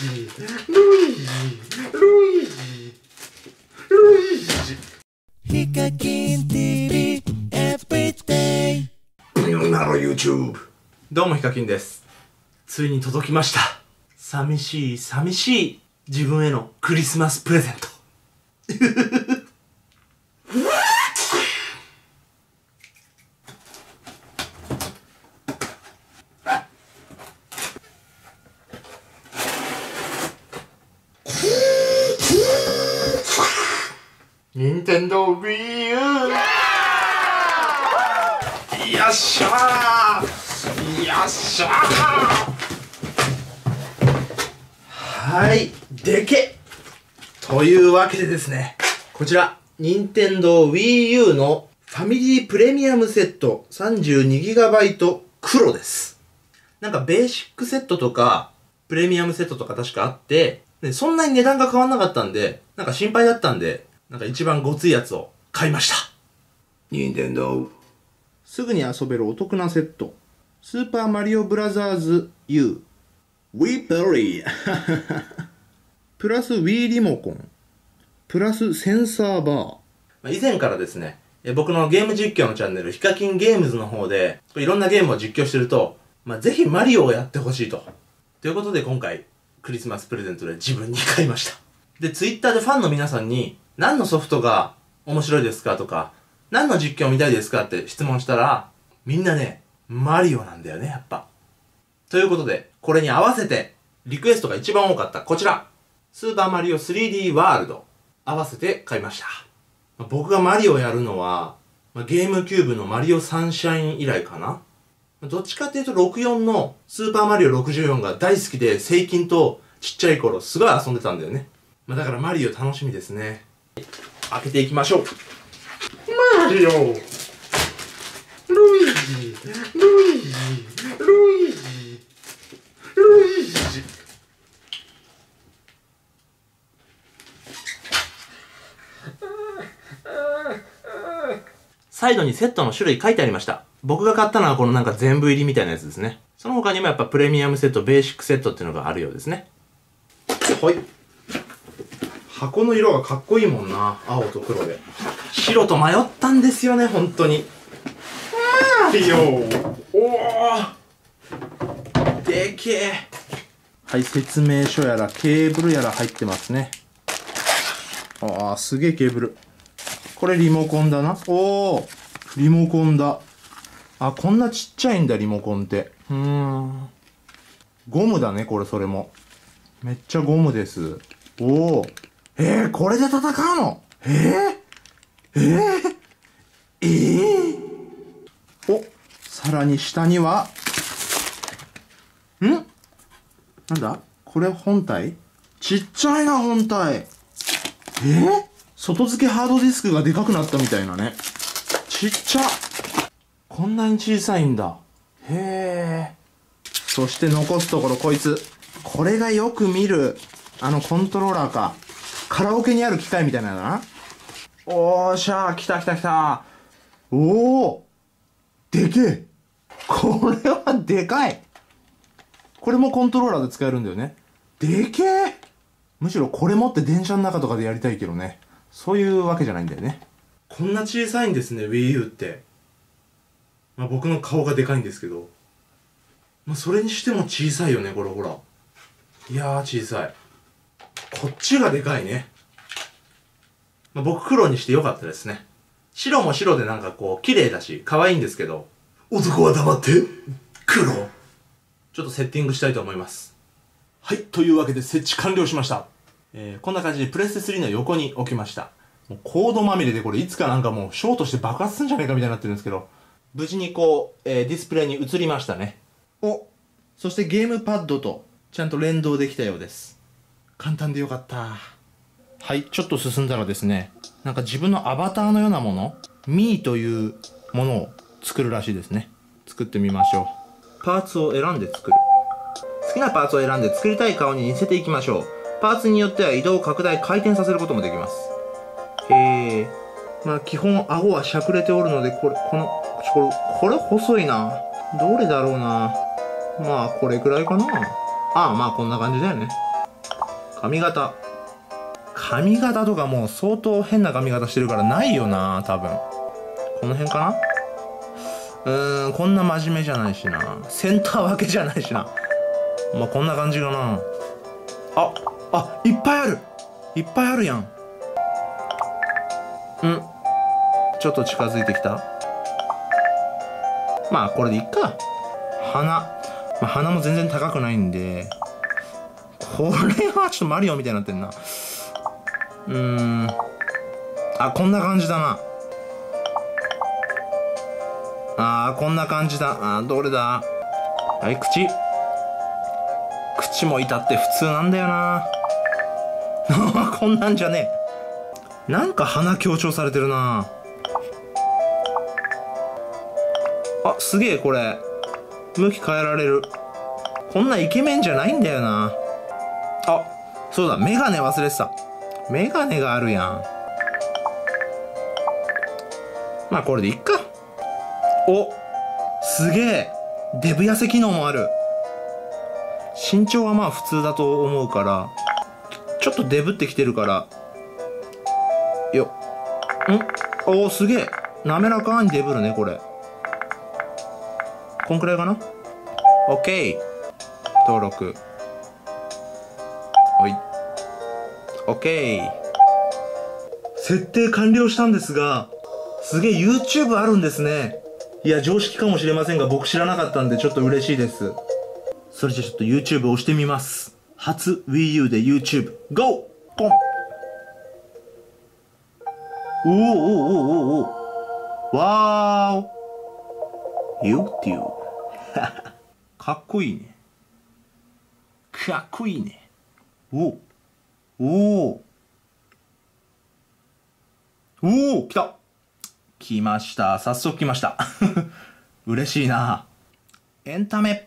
ヒカキン TV Everyday。 なの YouTube。 どうもヒカキンです。ついに届きました。寂しい寂しい自分へのクリスマスプレゼント。任天堂 Wii U。 よっしゃー、よっしゃー。はい、でけというわけでですね、こちら任天堂 Wii U のファミリープレミアムセット 32GB 黒です。なんかベーシックセットとかプレミアムセットとか確かあって、でそんなに値段が変わんなかったんで、なんか心配だったんで、なんか一番ごついやつを買いました。 任天堂。 すぐに遊べるお得なセット。スーパーマリオブラザーズ U。 Wii Play。 プラス Wii リモコン。プラスセンサーバー。以前からですね、僕のゲーム実況のチャンネル、ヒカキンゲームズの方で、いろんなゲームを実況してると、ぜひマリオをやってほしいと。ということで今回、クリスマスプレゼントで自分に買いました。で、ツイッターでファンの皆さんに、何のソフトが面白いですかとか、何の実況見たいですかって質問したら、みんなね、マリオなんだよね、やっぱ。ということで、これに合わせて、リクエストが一番多かったこちら。スーパーマリオ 3D ワールド。合わせて買いました。僕がマリオをやるのは、ゲームキューブのマリオサンシャイン以来かな。どっちかっていうと64のスーパーマリオ64が大好きで、セイキンとちっちゃい頃すごい遊んでたんだよね。だからマリオ楽しみですね。開けていきましょう。マリオ、ルイージ、ルイージ、ルイージ、ルイージ。サイドにセットの種類書いてありました。僕が買ったのはこのなんか全部入りみたいなやつですね。その他にもやっぱプレミアムセット、ベーシックセットっていうのがあるようですね。はい。箱の色がかっこいいもんな。青と黒で。白と迷ったんですよね、本当に。マリオ、おー、でけえ。はい、説明書やらケーブルやら入ってますね。あー、すげえケーブル。これリモコンだな。おー、リモコンだ。あ、こんなちっちゃいんだ、リモコンって。ゴムだね、これ、それも。めっちゃゴムです。おー。これで戦うの？お、さらに下には、なんだこれ本体？ちっちゃいな、本体。外付けハードディスクがでかくなったみたいなね。ちっちゃ。こんなに小さいんだ。そして残すところこいつ。これがよく見る、コントローラーか。カラオケにある機械みたいなのだな。おーしゃー、来た来た来た。おー、でけえ。これはでかい。これもコントローラーで使えるんだよね。でけえ。むしろこれ持って電車の中とかでやりたいけどね。そういうわけじゃないんだよね。こんな小さいんですね、Wii U って。僕の顔がでかいんですけど。それにしても小さいよね、これほら。いやー、小さい。こっちがでかいね。僕黒にしてよかったですね。白も白でなんかこう、綺麗だし、可愛いんですけど。男は黙って、黒。ちょっとセッティングしたいと思います。はい、というわけで設置完了しました。こんな感じでプレステ3の横に置きました。もうコードまみれでこれいつかなんかもうショートして爆発するんじゃないかみたいになってるんですけど、無事にこう、ディスプレイに映りましたね。そしてゲームパッドとちゃんと連動できたようです。簡単でよかった。はい、ちょっと進んだらですね、なんか自分のアバターのようなもの、ミーというものを作るらしいですね。作ってみましょう。パーツを選んで作る。好きなパーツを選んで作りたい顔に似せていきましょう。パーツによっては移動、拡大、回転させることもできます。基本顎はしゃくれておるので、これ細いな。どれだろうな。これくらいかな。こんな感じだよね。 髪型とかもう相当変な髪型してるからないよな多分。この辺かな。こんな真面目じゃないしな、センター分けじゃないしな。まあこんな感じかな。いっぱいあるやん。ちょっと近づいてきた。まあこれでいっか。鼻も全然高くないんで、これはちょっとマリオみたいになってんな。こんな感じだな。こんな感じだ。どれだ。はい、口も至って普通なんだよな。こんなんじゃねえ。なんか鼻強調されてるな。すげえ、これ向き変えられる。こんなイケメンじゃないんだよな。そうだ、メガネ忘れてた。メガネがあるやん。まあこれでいっか。すげえ、デブ痩せ機能もある。身長はまあ普通だと思うから、ちょっとデブってきてるからすげえ滑らかにデブるね。これこんくらいかな。 OK、 登録。OK、 設定完了したんですが、すげえ YouTube あるんですね。いや、常識かもしれませんが、僕知らなかったんでちょっと嬉しいです。それじゃちょっと YouTube 押してみます。初 Wii U で YouTube GO！ ポン。わーお YouTube かっこいいね。来ました。早速来ました。嬉しいな。エンタメ。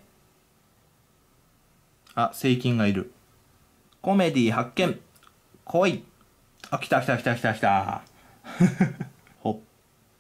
セイキンがいる。コメディ発見。来い。来た。ほっ。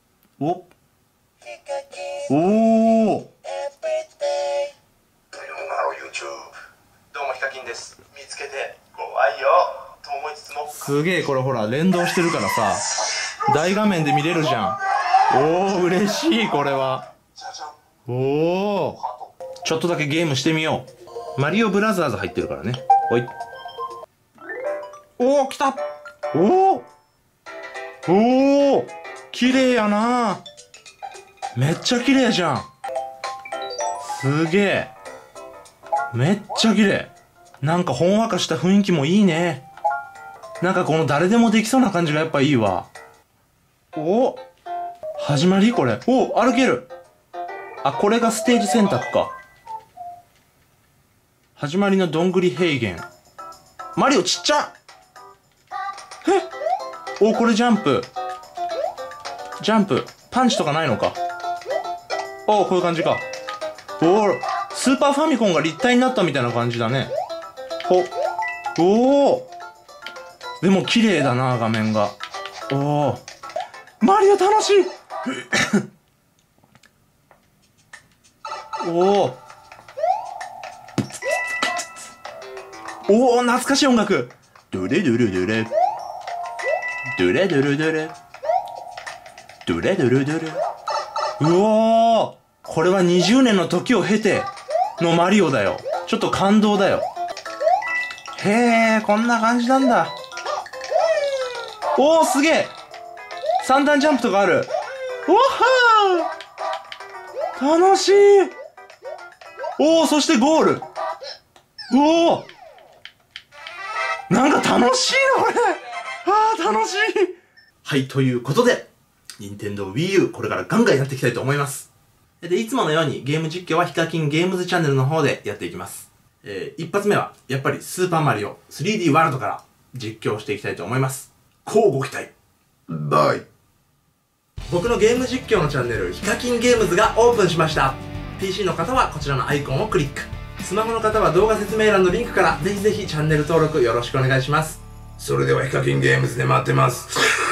どうもヒカキンです。見つけて怖いよと思いつつも、 すげえ、これほら連動してるからさ、大画面で見れるじゃん。嬉しい。これはちょっとだけゲームしてみよう。マリオブラザーズ入ってるからね。来た。綺麗やな。めっちゃ綺麗じゃん。すげえ、めっちゃ綺麗。なんかほんわかした雰囲気もいいね。なんかこの誰でもできそうな感じがやっぱいいわ。始まりこれ。歩ける。これがステージ選択か。始まりのどんぐり平原。マリオちっちゃ。これジャンプ。パンチとかないのか。こういう感じか。スーパーファミコンが立体になったみたいな感じだね。でも綺麗だな、画面が。マリオ楽しい。懐かしい音楽。ドレドレドレドレドレドレドレドレドレ。これは20年の時を経てのマリオだよ。ちょっと感動だよ。こんな感じなんだ。すげえ、3段ジャンプとかある。楽しい。そしてゴール。なんか楽しいな、これ。楽しい。はい、ということで、任天堂 Wii U、これからガンガンやっていきたいと思います。で、いつものようにゲーム実況はヒカキンゲームズチャンネルの方でやっていきます。一発目は、やっぱりスーパーマリオ 3D ワールドから実況していきたいと思います。乞うご期待。バイ。僕のゲーム実況のチャンネル、ヒカキンゲームズがオープンしました。PC の方はこちらのアイコンをクリック。スマホの方は動画説明欄のリンクからぜひぜひチャンネル登録よろしくお願いします。 それではヒカキンゲームズで待ってます。